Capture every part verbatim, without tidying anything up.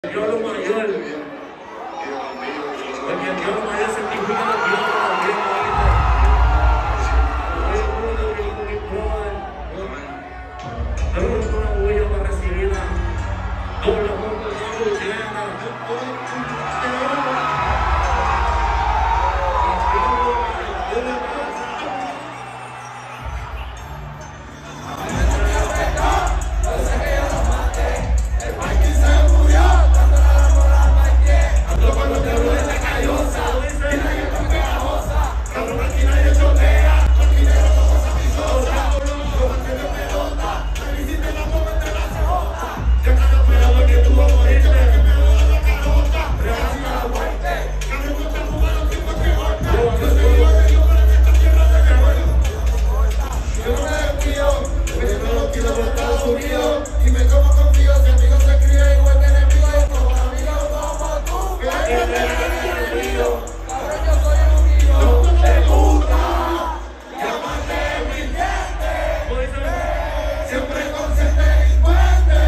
Dios lo mayor, porque el Dios lo mayor certifica los Dios de la vida. Pero no voy a recibirla. Doble junto con su tienda. Y me como contigo, si amigos se cría igual que enemigo, y como amigos como tú, que eres enemigo. Cabrón, yo soy un hijo de puta, llámate mi gente, siempre consciente delincuente,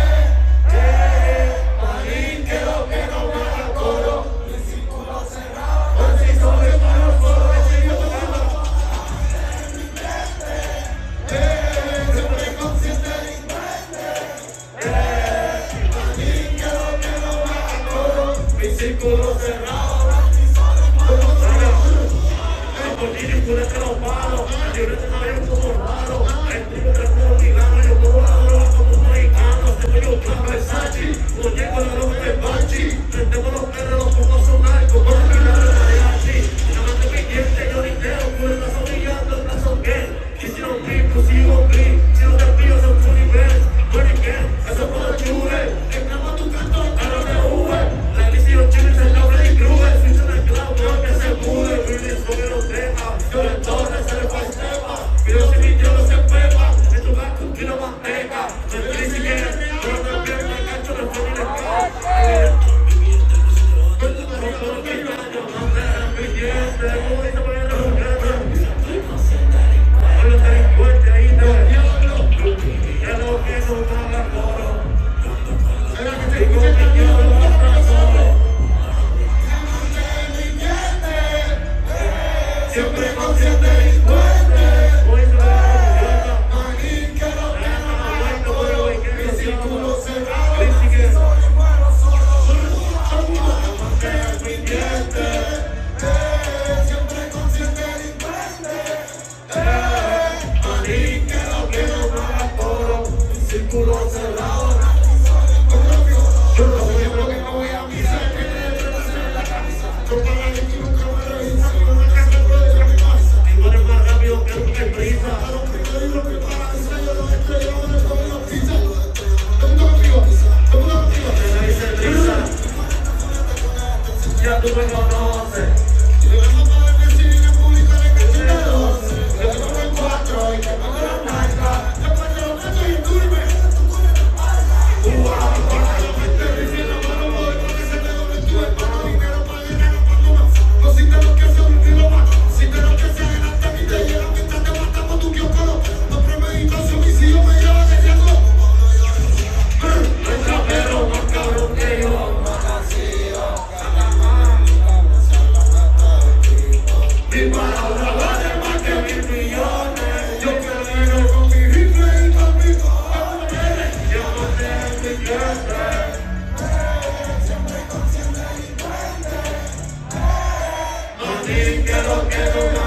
marín que lo que no me haga coro, mi círculo cerrado, por si soy para los foros, llámate mi gente, siempre consciente círculo cerrado, la cortina y purete los palos, la libreta no hay un poco raro, el tipo que puedo ligarme, yo puedo la droga como un mexicano, tengo yo un Versace, muñeco de los de Bachi, tengo los perros, los pongo a sonar, como la mirada de mariachi, y no me mi diente, yo dinero, por el brazo brillando, el brazo gay, y si no pico, sigo gris, si no te pillo, son tu nivel, bueno y qué, eso por los chures, entramos a tu canto, a lo de Uber, los chiles en la Freddy Krueger, switch en el cloud, no que se pude, Willis con el deja, yo en torre se le fue el tema, pero si mi tío no se pepa, esto va con un kilo manteca, no es crisis que es, pero no pierdo el gancho de Freddy de Krueger. Rompo los quiñaños, no me dejan pendiente, como dice por el juguete, con los delincuentes ahí te es lo que no paga coro, y con mi tío no pasa solo. Siempre consciente delincuente, manín que no me haga coro, mi círculo cerrado, soy bueno solo, llámate mi diente, siempre consciente delincuente, manín que no me haga coro, mi círculo cerrado, yo no soy el que no voy a misa, que te debes en la camisa, yo para la leche nunca me revisan, y una casa más rápido que un que prisa. A los primeros que paraliza, yo los estrellos en el código pizza. Todo el mundo conmigo, todo el mundo conmigo. Te dice risa, ya tú me conoces. Si le vamos a dar el cine público en el cachín de doce, yo te pongo en cuatro y te pongo las nalgas. Después te lo meto y durme. Uah, porque la gente dice la mano voy, porque se te doble tu hermano. Dinero para dinero para uno. No siente lo que se olvidó más. Siente lo que se adelanta y te llegan mientras te matamos tu kiosco. No premeditación, mis hijos me llevan el riesgo. No es trapero más cabrón que yo. Mi palabra vale más que mil millones. Yo te digo con mi rifle y con mi cojones. Llámate mi cliente. Siempre consciente delincuente. Manín que lo que no me